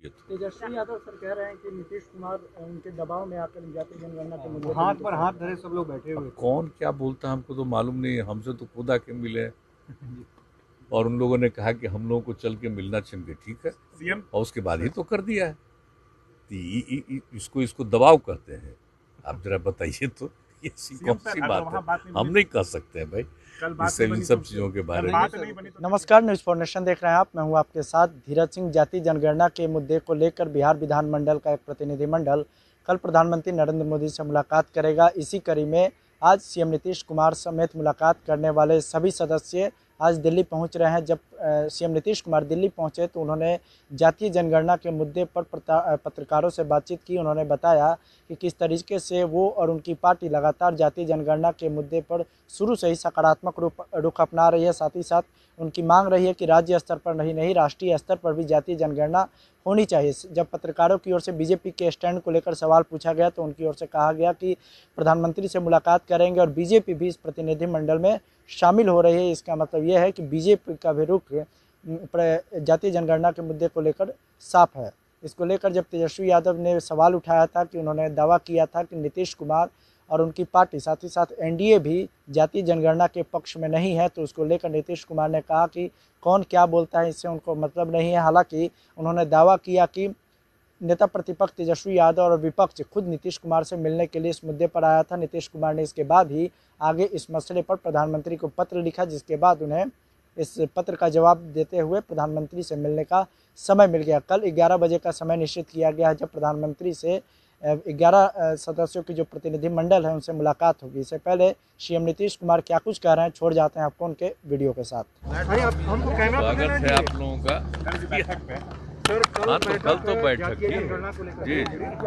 ये तो तेजस्वी यादव सर कह रहे हैं कि नीतीश कुमार उनके दबाव में आकर जातीय जनगणना के मुद्दे हाथ पर हाथ धरे सब लोग बैठे हुए अब कौन क्या बोलता है हमको तो मालूम नहीं है। हमसे तो खुद आके मिले और उन लोगों ने कहा कि हम लोगों को चल के मिलना चाहिए, ठीक है, सीएम और उसके बाद ही तो कर दिया है। तो इसको दबाव करते हैं। आप जरा बताइए तो ये कौन सी बात है? हम नहीं कर सकते हैं भाई इससे इन सब चीजों के बारे में। नमस्कार, न्यूज़ फॉर नेशन देख रहे हैं आप। मैं हूं आपके साथ धीरज सिंह। जातीय जनगणना के मुद्दे को लेकर बिहार विधानमंडल का एक प्रतिनिधिमंडल कल प्रधानमंत्री नरेंद्र मोदी से मुलाकात करेगा। इसी कड़ी में आज सीएम नीतीश कुमार समेत मुलाकात करने वाले सभी सदस्य आज दिल्ली पहुंच रहे हैं। जब सीएम नीतीश कुमार दिल्ली पहुंचे तो उन्होंने जातीय जनगणना के मुद्दे पर पत्रकारों से बातचीत की। उन्होंने बताया कि किस तरीके से वो और उनकी पार्टी लगातार जातीय जनगणना के मुद्दे पर शुरू से ही सकारात्मक रुख अपना रही है। साथ ही साथ उनकी मांग रही है कि राज्य स्तर पर नहीं राष्ट्रीय स्तर पर भी जातीय जनगणना होनी चाहिए। जब पत्रकारों की ओर से बीजेपी के स्टैंड को लेकर सवाल पूछा गया तो उनकी ओर से कहा गया कि प्रधानमंत्री से मुलाकात करेंगे और बीजेपी भी इस प्रतिनिधिमंडल में शामिल हो रही है। इसका मतलब यह है कि बीजेपी का भी रुख जातीय जनगणना के मुद्दे को लेकर साफ है। इसको लेकर जब तेजस्वी यादव ने सवाल उठाया था कि उन्होंने दावा किया था कि नीतीश कुमार और उनकी पार्टी साथ ही साथ एनडीए भी जातीय जनगणना के पक्ष में नहीं है, तो उसको लेकर नीतीश कुमार ने कहा कि कौन क्या बोलता है इससे उनको मतलब नहीं है। हालांकि उन्होंने दावा किया कि नेता प्रतिपक्ष तेजस्वी यादव और विपक्ष खुद नीतीश कुमार से मिलने के लिए इस मुद्दे पर आया था। नीतीश कुमार ने इसके बाद ही आगे इस मसले पर प्रधानमंत्री को पत्र लिखा, जिसके बाद उन्हें इस पत्र का जवाब देते हुए प्रधानमंत्री से मिलने का समय मिल गया। कल 11 बजे का समय निश्चित किया गया है जब प्रधानमंत्री से 11 सदस्यों की जो प्रतिनिधिमंडल है उनसे मुलाकात होगी। इससे पहले सीएम नीतीश कुमार क्या कुछ कह रहे हैं छोड़ जाते हैं आपको उनके वीडियो के साथ। स्वागत है आप लोगों का। हाँ तो कल तो बैठक थी जी,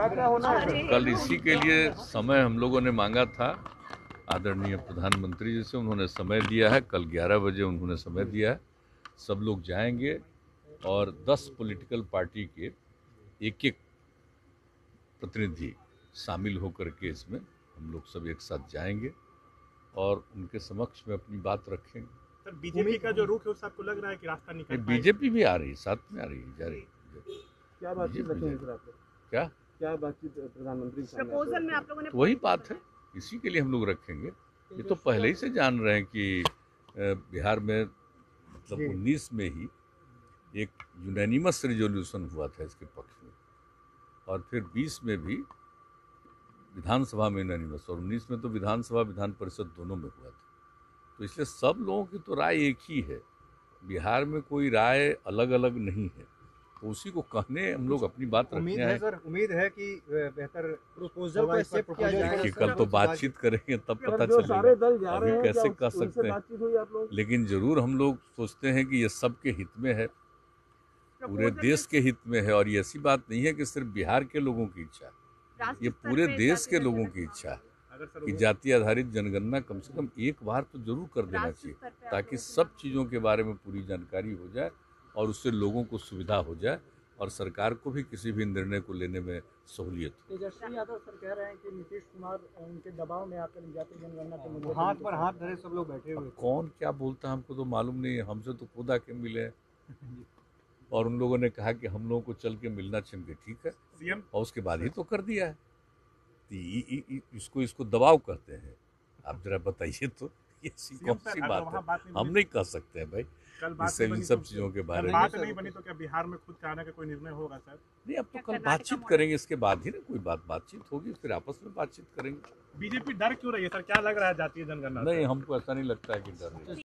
कल इसी के लिए समय हम लोगों ने मांगा था आदरणीय प्रधानमंत्री जी से। उन्होंने समय दिया है, कल 11 बजे उन्होंने समय दिया है। सब लोग जाएंगे और 10 पॉलिटिकल पार्टी के एक प्रतिनिधि शामिल होकर के इसमें हम लोग सब एक साथ जाएंगे और उनके समक्ष में अपनी बात रखेंगे। सर, बीजेपी का जो रुख है उससे आपको लग रहा है कि रास्ता निकल पाएगा? बीजेपी भी आ रही है, साथ में आ रही है, जा रही है। क्या बातचीत रखेंगे सर आप लोग? क्या बातचीत प्रधानमंत्री प्रपोजल में आप लोगों ने? वही बात है, इसी के लिए हम लोग रखेंगे। ये तो पहले ही से जान रहे हैं कि बिहार में मतलब 19 में ही एक यूनानिमस रिजोल्यूशन हुआ था इसके पक्ष में, और फिर 20 में भी विधानसभा में यूनानिमस, और 19 में तो विधानसभा विधान परिषद दोनों में हुआ था। तो इसलिए सब लोगों की तो राय एक ही है, बिहार में कोई राय अलग अलग नहीं है, तो उसी को कहने हम लोग अपनी बात रखने आए। उम्मीद है कि बेहतर प्रपोजल को एक्सेप्ट किया जाएगा। कल तो बातचीत करेंगे तब पता चलेगा, अभी कैसे कर सकते हैं। लेकिन जरूर हम लोग सोचते हैं कि ये सबके हित में है, पूरे देश के हित में है। और ये ऐसी बात नहीं है कि सिर्फ बिहार के लोगों की इच्छा है, ये पूरे देश के लोगों की इच्छा है कि जाति आधारित जनगणना कम से कम एक बार तो जरूर कर देना चाहिए, ताकि सब चीज़ों के बारे में पूरी जानकारी हो जाए और उससे लोगों को सुविधा हो जाए और सरकार को भी किसी भी निर्णय को लेने में सहूलियत हो। तेजस्वी यादव सर कह रहे हैं कि नीतीश कुमार उनके दबाव में आकर जातीय जनगणना के मुद्दे हाथ पर हाथ धरे सब लोग बैठे हुए। कौन क्या बोलता है हमको तो मालूम नहीं है। हमसे तो खुद आके मिले और उन लोगों ने कहा कि हम लोगों को चल के मिलना चाहिए, ठीक है, सीएम, और उसके बाद ही तो कर दिया है। तो इसको दबाव करते हैं। आप जरा बताइए तो ये कौन सी बात है? हम नहीं कर सकते हैं भाई इससे इन सब चीजों के बारे में। बात नहीं बनी तो क्या बिहार में खुद आने का कोई निर्णय होगा सर? नहीं, अब तो कल बातचीत करेंगे, इसके बाद ही ना कोई बातचीत होगी, फिर आपस में बातचीत करेंगे। बीजेपी डर क्यों रही है सर? क्या लग रहा है जातीय जनगणना? नहीं, हमको ऐसा नहीं लगता है कि डर रही है।